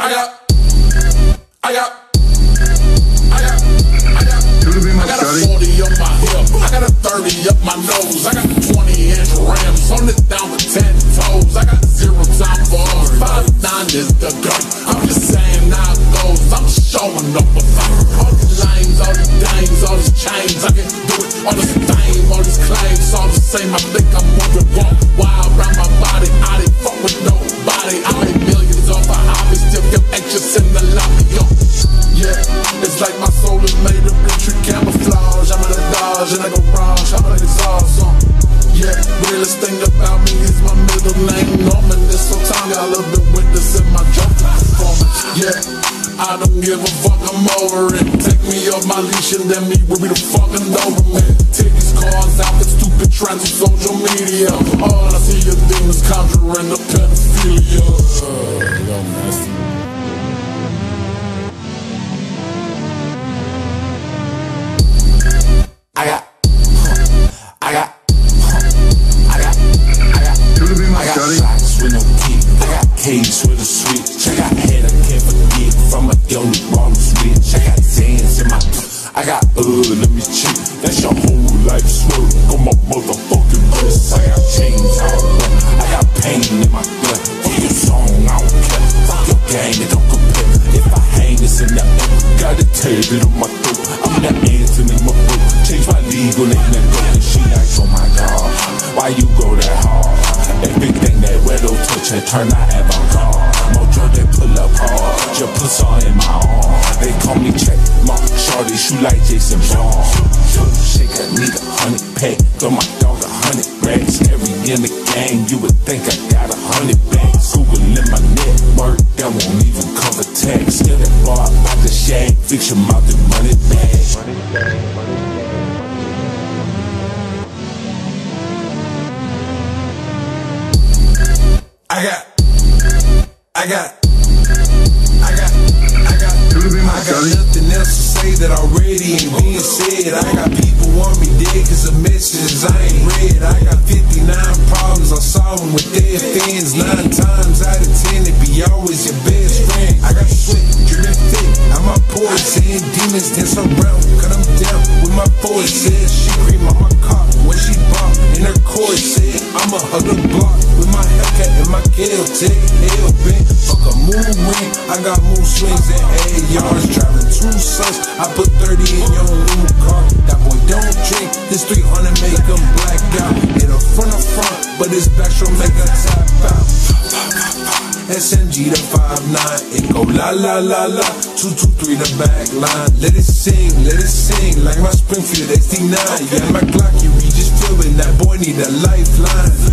I got a 40 up my hip, I got a 30 up my nose, I got 20-inch rims, hold it down with 10 toes. I got 0 time for 5'9" is the gun. I'm just saying how it goes, I'm showing up a fight. All these lanes, all these dames, all these chains, I can do it. All this fame, all these claims, all the same. I think I'm moving walk wild around my body. I didn't fuck with nobody. I made millions off a hobby, still feel anxious in the lobby. Yo. Yeah, it's like my soul is made of retreat camouflage. I'm in a Dodge in a garage, I'm an exhaust on. Yeah, realest thing about me is my middle name Norman. This so time got a little bit witness in my jungle performance. Yeah, I don't give a fuck, I'm over it. Take me off my leash and then me will be the fucking Doberman. Tickets, cars, outfits, stupid trends on social media. All I see is demons conjuring the pedophilia. Yo, nasty. I got socks with no kick, I got cage with a switch. I got head I can't forget from a yellow bottle switch. I got Zans in my, I got let me check. That's your whole life swerve on my motherfucking wrist. I got chains out there, I got pain in my gut. Fuck your song, I don't care. Fuck your gang, it don't compare. If I hang this in the air, gotta tear it on my throat. I'm the Anthony my book. Change my legal name and go. And she like, oh my God, why you go that hard? Everything that Wedo touch and turn out avant-garde. Mojo they pull up hard, just put some in my arm. They call me check mark, shorty shoot like Jason Bond. Shake a nigga 100 pack, throw my dog 100 racks. Every in the game, you would think I got 100 bags. Google in my network, that won't even cover tax. Still that bar out the shag, fix your mouth and run it back. I got nothing else to say that already ain't being said. I got people want me dead cause of messages I ain't read. I got 59 problems, I solve them with their fans. 9 times out of 10 it be always your best friend. I got sweat, dripping thick, I'm my poison. Demons dance around, cut them down with my voice. She cream on my car when she bought in her corset. I'ma hug the block with my haircut and my kale tech. Hell bent, fuck a moon ring. I got moon swings and 8 yards. Driving 2 sons, I put 30 in your new car. That boy don't drink, this 300 make him black out. It'll front, but his back should make a tap out. SMG to 5'9", it go la la la la. 223 the back line. Let it sing like my Springfield XD9. Yeah, my Glock, you just feeling that boy need a lifeline.